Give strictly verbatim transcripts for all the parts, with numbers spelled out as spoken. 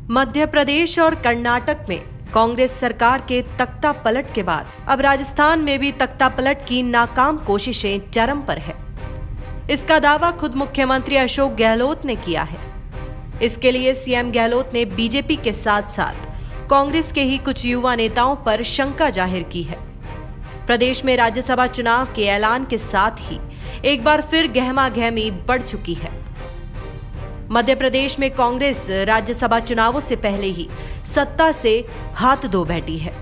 मध्य प्रदेश और कर्नाटक में कांग्रेस सरकार के तख्ता पलट के बाद अब राजस्थान में भी तख्ता पलट की नाकाम कोशिशें चरम पर है। इसका दावा खुद मुख्यमंत्री अशोक गहलोत ने किया है। इसके लिए सीएम गहलोत ने बीजेपी के साथ साथ कांग्रेस के ही कुछ युवा नेताओं पर शंका जाहिर की है। प्रदेश में राज्यसभा चुनाव के ऐलान के साथ ही एक बार फिर गहमागहमी बढ़ चुकी है। मध्य प्रदेश में कांग्रेस राज्यसभा चुनावों से पहले ही सत्ता से हाथ धो बैठी है।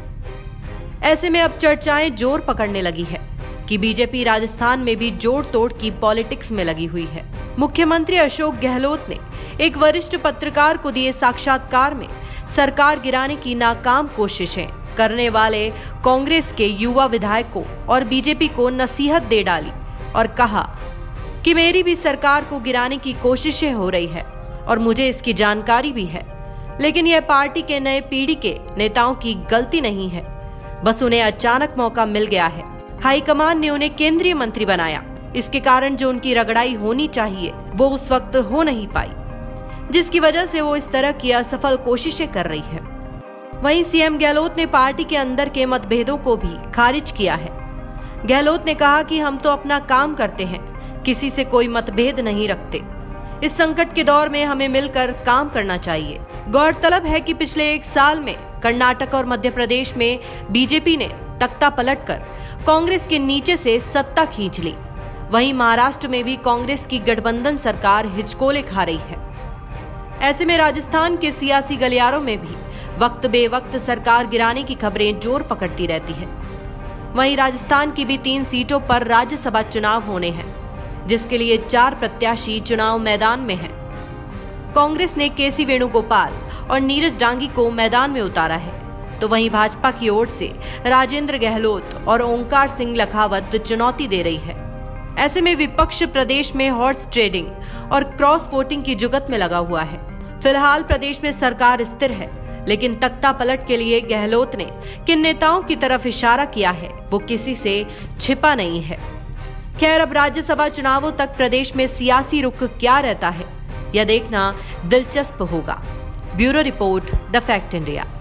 ऐसे में अब चर्चाएं जोर पकड़ने लगी है कि बीजेपी राजस्थान में भी जोड़ तोड़ की पॉलिटिक्स में लगी हुई है। मुख्यमंत्री अशोक गहलोत ने एक वरिष्ठ पत्रकार को दिए साक्षात्कार में सरकार गिराने की नाकाम कोशिशें करने वाले कांग्रेस के युवा विधायकों और बीजेपी को नसीहत दे डाली और कहा कि मेरी भी सरकार को गिराने की कोशिशें हो रही है और मुझे इसकी जानकारी भी है, लेकिन यह पार्टी के नए पीढ़ी के नेताओं की गलती नहीं है, बस उन्हें अचानक मौका मिल गया है। हाईकमान ने उन्हें केंद्रीय मंत्री बनाया, इसके कारण जो उनकी रगड़ाई होनी चाहिए वो उस वक्त हो नहीं पाई, जिसकी वजह से वो इस तरह की असफल कोशिशें कर रही है। वहीं सीएम गहलोत ने पार्टी के अंदर के मतभेदों को भी खारिज किया है। गहलोत ने कहा कि हम तो अपना काम करते हैं, किसी से कोई मतभेद नहीं रखते। इस संकट के दौर में हमें मिलकर काम करना चाहिए। गौरतलब है कि पिछले एक साल में कर्नाटक और मध्य प्रदेश में बीजेपी ने तख्ता पलटकर कांग्रेस के नीचे से सत्ता खींच ली। वहीं महाराष्ट्र में भी कांग्रेस की गठबंधन सरकार हिचकोले खा रही है। ऐसे में राजस्थान के सियासी गलियारों में भी वक्त बेवक्त सरकार गिराने की खबरें जोर पकड़ती रहती है। वहीं राजस्थान की भी तीन सीटों पर राज्यसभा चुनाव होने हैं, जिसके लिए चार प्रत्याशी चुनाव मैदान में हैं। कांग्रेस ने केसी वेणुगोपाल और नीरज डांगी को मैदान में उतारा है, तो वहीं भाजपा की ओर से राजेंद्र गहलोत और ओंकार सिंह लखावत चुनौती दे रही है। ऐसे में विपक्ष प्रदेश में हॉर्स ट्रेडिंग और क्रॉस वोटिंग की जुगत में लगा हुआ है। फिलहाल प्रदेश में सरकार स्थिर है, लेकिन तख्ता पलट के लिए गहलोत ने किन नेताओं की तरफ इशारा किया है वो किसी से छिपा नहीं है। खैर, अब राज्यसभा चुनावों तक प्रदेश में सियासी रुख क्या रहता है यह देखना दिलचस्प होगा। Bureau report, the fact India.